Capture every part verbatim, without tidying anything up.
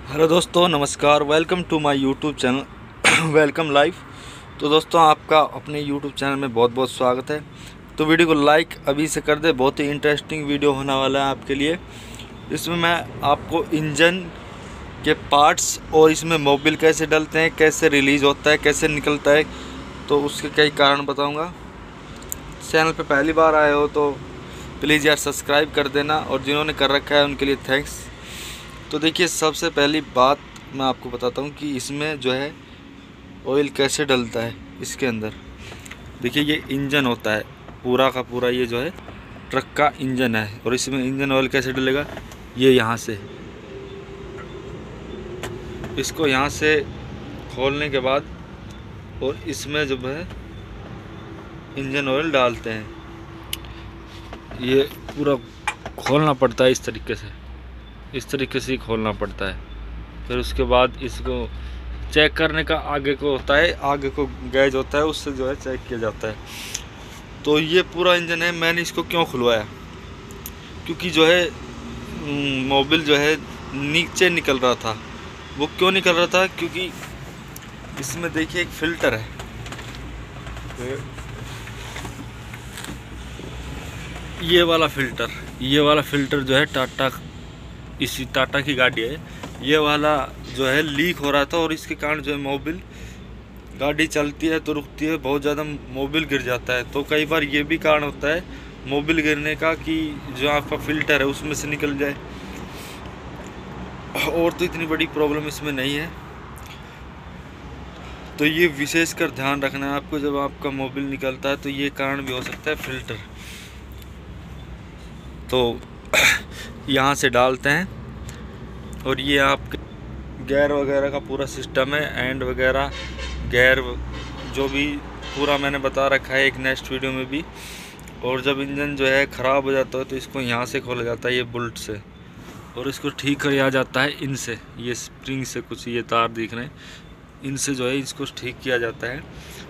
Hello दोस्तों, नमस्कार। Welcome to my YouTube channel welcome live. तो दोस्तों, आपका अपने यूट्यूब चैनल में बहुत बहुत स्वागत है। तो वीडियो को लाइक अभी से कर दे, बहुत ही इंटरेस्टिंग वीडियो होने वाला है आपके लिए। इसमें मैं आपको इंजन के पार्ट्स और इसमें मोबिल कैसे डलते हैं, कैसे रिलीज़ होता है, कैसे निकलता है, तो उसके कई कारण बताऊँगा। चैनल पर पहली बार आए हो तो प्लीज़ यार सब्सक्राइब कर देना, और जिन्होंने कर रखा है उनके लिए थैंक्स। तो देखिए, सबसे पहली बात मैं आपको बताता हूँ कि इसमें जो है ऑयल कैसे डलता है। इसके अंदर देखिए, ये इंजन होता है पूरा का पूरा, ये जो है ट्रक का इंजन है, और इसमें इंजन ऑयल कैसे डलेगा, ये यहाँ से, इसको यहाँ से खोलने के बाद और इसमें जो है इंजन ऑयल डालते हैं। ये पूरा खोलना पड़ता है इस तरीके से, इस तरीके से ही खोलना पड़ता है। फिर उसके बाद इसको चेक करने का आगे को होता है, आगे को गैज होता है, उससे जो है चेक किया जाता है। तो ये पूरा इंजन है। मैंने इसको क्यों खुलवाया, क्योंकि जो है मोबिल जो है नीचे निकल रहा था। वो क्यों निकल रहा था, क्योंकि इसमें देखिए एक फ़िल्टर है। ये वाला फ़िल्टर ये वाला फ़िल्टर जो है टाटा, इसी टाटा की गाड़ी है, ये वाला जो है लीक हो रहा था, और इसके कारण जो है मोबिल, गाड़ी चलती है तो रुकती है, बहुत ज़्यादा मोबिल गिर जाता है। तो कई बार ये भी कारण होता है मोबिल गिरने का कि जो आपका फ़िल्टर है उसमें से निकल जाए। और तो इतनी बड़ी प्रॉब्लम इसमें नहीं है। तो ये विशेषकर ध्यान रखना है आपको, जब आपका मोबिल निकलता है तो ये कारण भी हो सकता है फ़िल्टर। तो यहाँ से डालते हैं, और ये आपके गियर वगैरह का पूरा सिस्टम है, एंड वगैरह गियर जो भी पूरा मैंने बता रखा है एक नेक्स्ट वीडियो में भी। और जब इंजन जो है ख़राब हो जाता है तो इसको यहाँ से खोला जाता है, ये बोल्ट से, और इसको ठीक किया जाता है इनसे, ये स्प्रिंग से कुछ ये तार दिख रहे हैं, इनसे जो है इसको ठीक किया जाता है।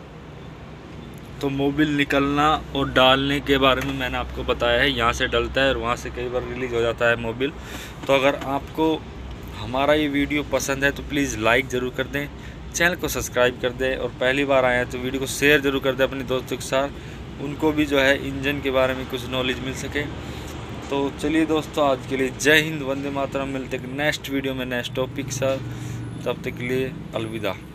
तो मोबिल निकलना और डालने के बारे में मैंने आपको बताया है। यहाँ से डलता है और वहाँ से कई बार रिलीज़ हो जाता है मोबिल। तो अगर आपको हमारा ये वीडियो पसंद है तो प्लीज़ लाइक ज़रूर कर दें, चैनल को सब्सक्राइब कर दें, और पहली बार आए हैं तो वीडियो को शेयर ज़रूर कर दें अपने दोस्तों के साथ, उनको भी जो है इंजन के बारे में कुछ नॉलेज मिल सके। तो चलिए दोस्तों, आज के लिए जय हिंद, वंदे मातरम। मिलते हैं नेक्स्ट वीडियो में नेक्स्ट टॉपिक के साथ। तब तक के लिए अलविदा।